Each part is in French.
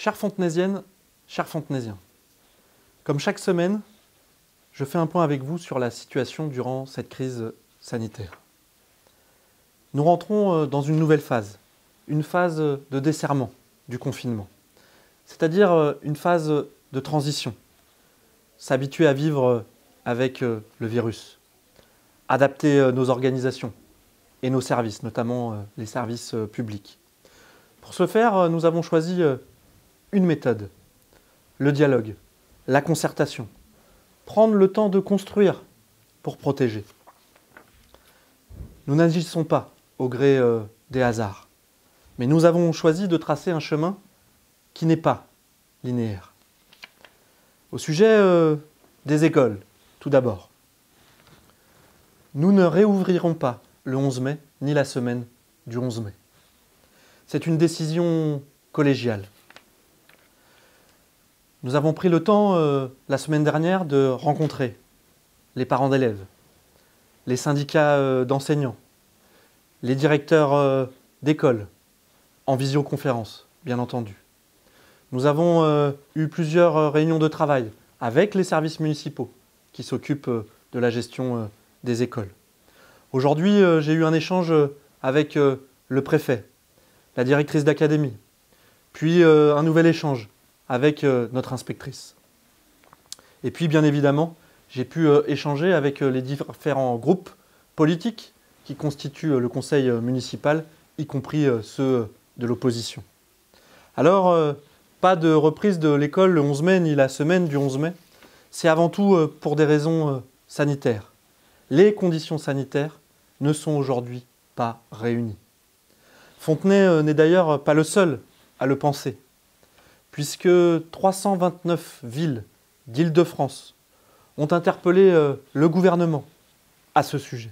Chères Fontenaisiennes, chers Fontenaisiens, comme chaque semaine, je fais un point avec vous sur la situation durant cette crise sanitaire. Nous rentrons dans une nouvelle phase, une phase de desserrement du confinement, c'est-à-dire une phase de transition, s'habituer à vivre avec le virus, adapter nos organisations et nos services, notamment les services publics. Pour ce faire, nous avons choisi une méthode, le dialogue, la concertation, prendre le temps de construire pour protéger. Nous n'agissons pas au gré des hasards, mais nous avons choisi de tracer un chemin qui n'est pas linéaire. Au sujet des écoles, tout d'abord. Nous ne réouvrirons pas le 11 mai, ni la semaine du 11 mai. C'est une décision collégiale. Nous avons pris le temps, la semaine dernière, de rencontrer les parents d'élèves, les syndicats d'enseignants, les directeurs d'école, en visioconférence, bien entendu. Nous avons eu plusieurs réunions de travail avec les services municipaux qui s'occupent de la gestion des écoles. Aujourd'hui, j'ai eu un échange avec le préfet, la directrice d'académie, puis un nouvel échange avec notre inspectrice. Et puis, bien évidemment, j'ai pu échanger avec les différents groupes politiques qui constituent le conseil municipal, y compris ceux de l'opposition. Alors, pas de reprise de l'école le 11 mai ni la semaine du 11 mai. C'est avant tout pour des raisons sanitaires. Les conditions sanitaires ne sont aujourd'hui pas réunies. Fontenay n'est d'ailleurs pas le seul à le penser, puisque 329 villes d'Île-de-France ont interpellé le gouvernement à ce sujet.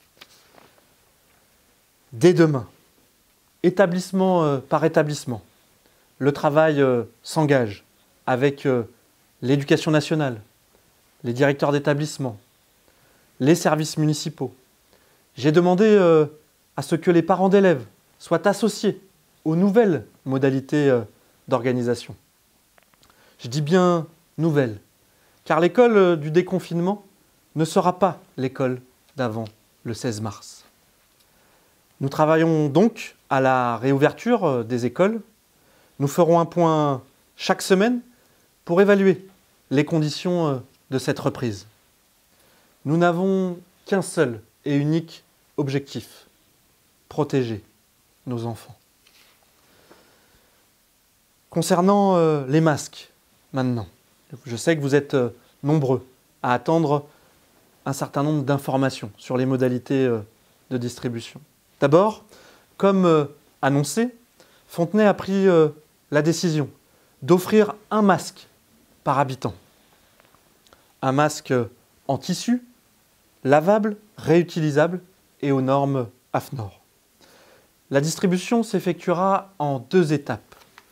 Dès demain, établissement par établissement, le travail s'engage avec l'éducation nationale, les directeurs d'établissement, les services municipaux. J'ai demandé à ce que les parents d'élèves soient associés aux nouvelles modalités d'organisation. Je dis bien nouvelles, car l'école du déconfinement ne sera pas l'école d'avant le 16 mars. Nous travaillons donc à la réouverture des écoles. Nous ferons un point chaque semaine pour évaluer les conditions de cette reprise. Nous n'avons qu'un seul et unique objectif, protéger nos enfants. Concernant les masques, maintenant, je sais que vous êtes nombreux à attendre un certain nombre d'informations sur les modalités de distribution. D'abord, comme annoncé, Fontenay a pris la décision d'offrir un masque par habitant. Un masque en tissu, lavable, réutilisable et aux normes AFNOR. La distribution s'effectuera en 2 étapes.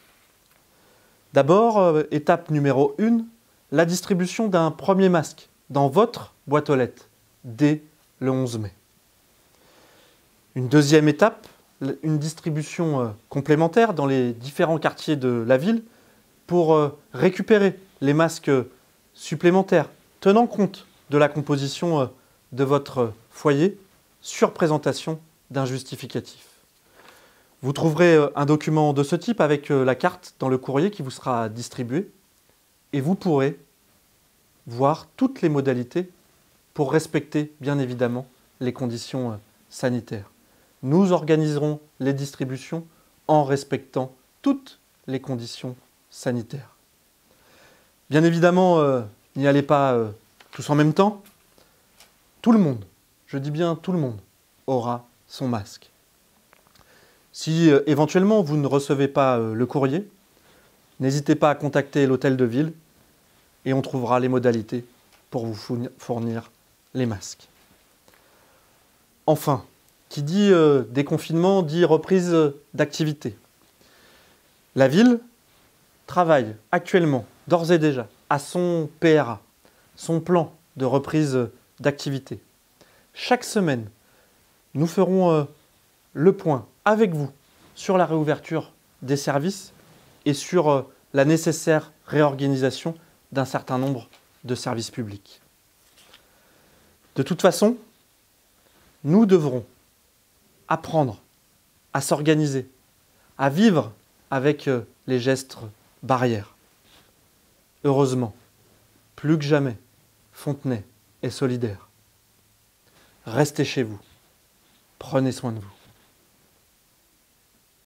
D'abord, étape numéro 1, la distribution d'un premier masque dans votre boîte aux lettres dès le 11 mai. Une deuxième étape, une distribution complémentaire dans les différents quartiers de la ville pour récupérer les masques supplémentaires, tenant compte de la composition de votre foyer sur présentation d'un justificatif. Vous trouverez un document de ce type avec la carte dans le courrier qui vous sera distribué et vous pourrez voir toutes les modalités pour respecter bien évidemment les conditions sanitaires. Nous organiserons les distributions en respectant toutes les conditions sanitaires. Bien évidemment, n'y allez pas tous en même temps. Tout le monde, je dis bien tout le monde, aura son masque. Si éventuellement vous ne recevez pas le courrier, n'hésitez pas à contacter l'hôtel de ville et on trouvera les modalités pour vous fournir les masques. Enfin, qui dit déconfinement dit reprise d'activité. La ville travaille actuellement, d'ores et déjà, à son PRA, son plan de reprise d'activité. Chaque semaine, nous ferons le point avec vous sur la réouverture des services et sur la nécessaire réorganisation d'un certain nombre de services publics. De toute façon, nous devrons apprendre à s'organiser, à vivre avec les gestes barrières. Heureusement, plus que jamais, Fontenay est solidaire. Restez chez vous. Prenez soin de vous.